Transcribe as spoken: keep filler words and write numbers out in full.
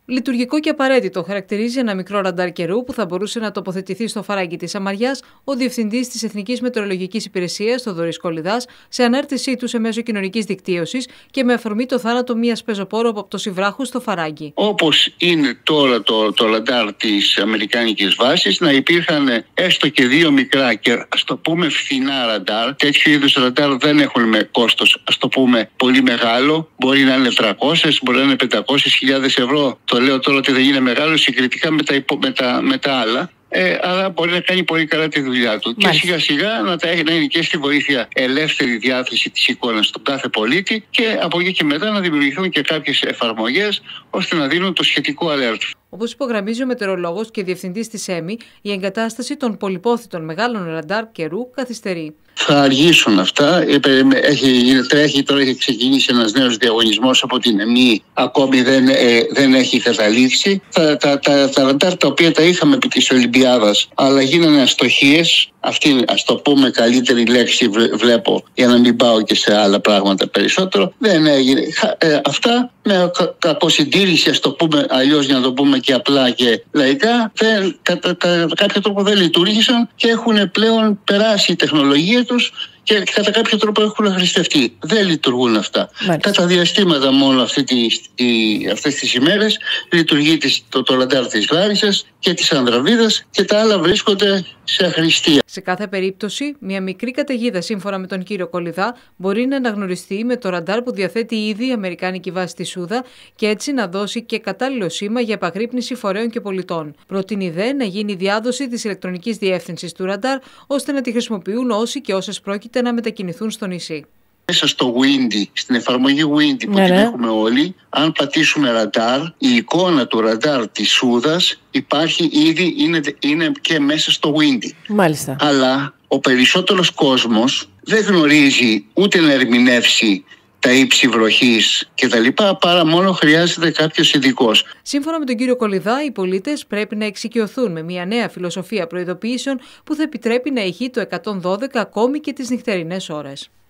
Λειτουργικό και απαραίτητο χαρακτηρίζει ένα μικρό ραντάρ καιρού που θα μπορούσε να τοποθετηθεί στο φαράγγι της Αμαριάς ο Διευθυντής της Εθνικής Μετεωρολογικής Υπηρεσίας, Θοδωρής Κολιδάς, σε ανάρτησή του σε μέσο κοινωνικής δικτύωσης και με αφορμή το θάνατο μιας πεζοπόρου από πτώση βράχου στο φαράγγι. Όπως είναι τώρα το, το ραντάρ της Αμερικάνικης βάσης, να υπήρχαν έστω και δύο μικρά και ας το πούμε φθηνά ραντάρ. Τέτοιου είδους ραντάρ δεν έχουν με κόστος, ας το πούμε, πολύ μεγάλο. Μπορεί να είναι τριακόσιες, μπορεί να είναι πεντακόσιες χιλιάδες ευρώ. Το λέω τώρα ότι δεν είναι μεγάλο συγκριτικά με τα, υπο, με τα, με τα άλλα. Ε, αλλά μπορεί να κάνει πολύ καλά τη δουλειά του. Μάλιστα. Και σιγά σιγά να, τα έχει, να είναι και στη βοήθεια ελεύθερη διάθεση της εικόνας του κάθε πολίτη και από εκεί και μετά να δημιουργηθούν και κάποιες εφαρμογές ώστε να δίνουν το σχετικό alert. Όπως υπογραμμίζει ο μετεωρολόγος και διευθυντής της ΕΜΗ, η εγκατάσταση των πολυπόθητων μεγάλων ραντάρ καιρού καθυστερεί. Θα αργήσουν αυτά. Έχει, τρέχει, τώρα έχει ξεκινήσει ένας νέος διαγωνισμός από την ΕΜΗ. Ακόμη δεν, ε, δεν έχει καταλήξει. Τα, τα, τα, τα ραντάρ τα οποία τα είχαμε επί της Ολυμπιάδας, αλλά γίνανε αστοχίες. Αυτή, ας το πούμε, καλύτερη λέξη βλέπω, για να μην πάω και σε άλλα πράγματα περισσότερο. Δεν έγινε. Ε, αυτά με κα, κακοσυντήρηση, ας το πούμε, αλλιώς για να το πούμε και απλά και λαϊκά, δεν, κατά, κατά κάποιο τρόπο δεν λειτουργήσαν και έχουν πλέον περάσει η τεχνολογία τους και κατά κάποιο τρόπο έχουν χρηστευτεί. Δεν λειτουργούν αυτά. Μάλιστα. Κατά διαστήματα μόνο αυτή τη, τη, αυτές τις ημέρες λειτουργεί το, το ραντάρ της Λάρισσας και της Ανδραβίδας και τα άλλα βρίσκονται σε αχρηστία. Σε κάθε περίπτωση, μια μικρή καταιγίδα, σύμφωνα με τον κύριο Κολιδά, μπορεί να αναγνωριστεί με το ραντάρ που διαθέτει ήδη η Αμερικάνικη βάση στη Σούδα και έτσι να δώσει και κατάλληλο σήμα για επαγρύπνηση φορέων και πολιτών. Προτείνει δε να γίνει διάδοση της ηλεκτρονικής διεύθυνσης του ραντάρ, ώστε να τη χρησιμοποιούν όσοι και όσες πρόκειται να μετακινηθούν στο νησί. Μέσα στο Windy, στην εφαρμογή Windy που ναι, την έχουμε όλοι, αν πατήσουμε ραντάρ, η εικόνα του ραντάρ της Σούδας υπάρχει ήδη, είναι, είναι και μέσα στο Windy. Μάλιστα. Αλλά ο περισσότερος κόσμος δεν γνωρίζει ούτε να ερμηνεύσει τα ύψη βροχής και τα λοιπά, παρά μόνο χρειάζεται κάποιος ειδικός. Σύμφωνα με τον κύριο Κολιδά, οι πολίτες πρέπει να εξοικειωθούν με μια νέα φιλοσοφία προειδοποιήσεων που θα επιτρέπει να ηχεί το εκατόν δώδεκα ακόμη και τις νυχτερινές ώρες.